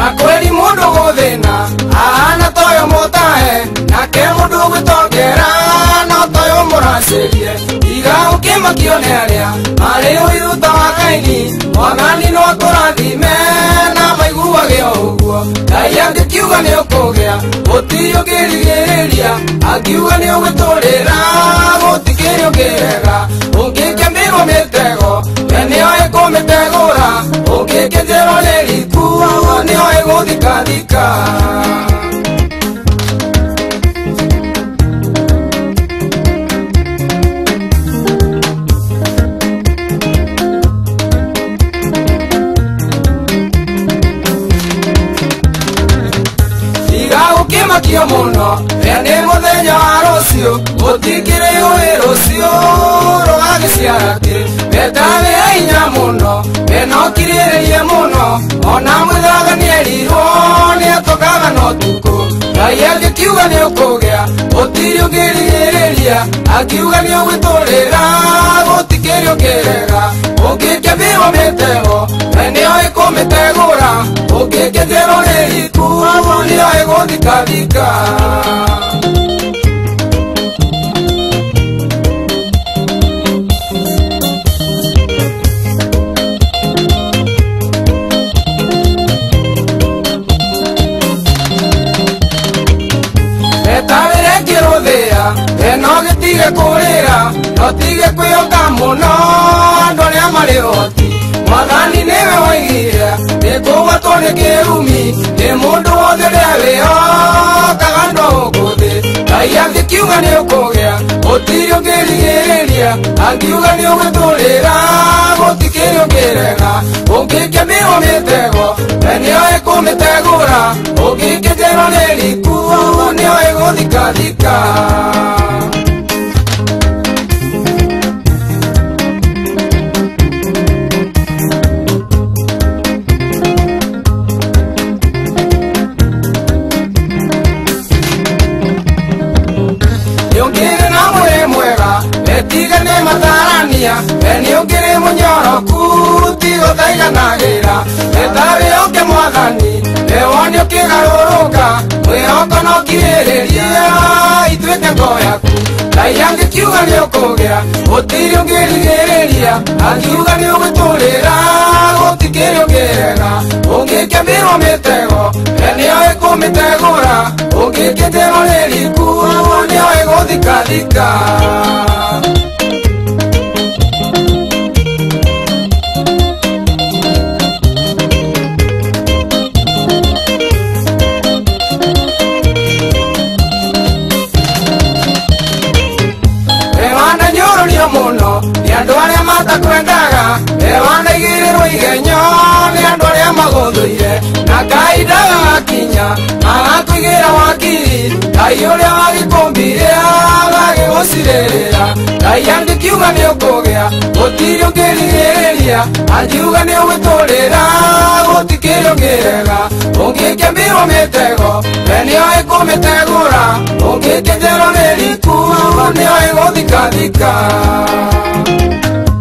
na kweli mundu guthina ana toyo mutahe na ke mundu gwitongera no toyo muracirie iga ukimakio ni aria mari uiruta wa kaini mwathani no akurathime na maiguage uguo Ngai angikiuga ni ukugea gutiri ungirigiriria angiuga ni ugwiturira gutikiri ungirega ungikemirwo mitego we nioe kumitegura ungikenjerwo ni riku nioe guthikathika ukimakio muno ene muthenya wa rucio gutikire ui rucio rugagiciarake metawe ainya muno enokiriririe muno ona mwithaga nierirwo niatokaga no tuku Ngai angikiuga ni ukugea gutiri ungirigiriria akiuga ni ugwiturira gutikiri ungirega ungikemirwo mitego we nioe kumitegura ungikenjerwo ni riku nioe guthikathika etawire ngiruthia eno gitige kurira no tige kwioka muno andu aria mari oti mwathani niwe waigire nikugwatwo ni kirumi ni mundu wothe uria wiokaga ndo nguthi Ngai angikiuga ni ukugea gutiri ungirigiriria angiuga ni ugwiturira gutikiri ungirega ungikemirwo mitego we nioe kumitegura ungikenjerwo ni riku nioe guthikathika yongire na mwiri mwega etiga ni matarania eni ungiri munyoroku tigo taiganagira etawe oke mwathani ewoni ukigaruruka mwihoko no kiririria ituike ngo yaku Ngai angikiuga ni ukugea gutiri ungirigiriria angiuga ni ugwiturira gutikiri ungirega ungikemirwo mitego enioe kumitegura ungikenjerwo ni riku nioe guthikathika muno ni andu aria matakwendaga ewanaigirwo igenyo ni andu aria maguthuire na Ngai ndagakinya agakwigira wakiri Ngai uria wagikumbire agagiguciririra Ngai angikiuga ni ukugea gutiri ungirigiriria angiuga ni ugwiturira gutikiri ungirega ungikemirwo mitego we nioe kumitegura ungikenjerwo ni riku nioe guthikathika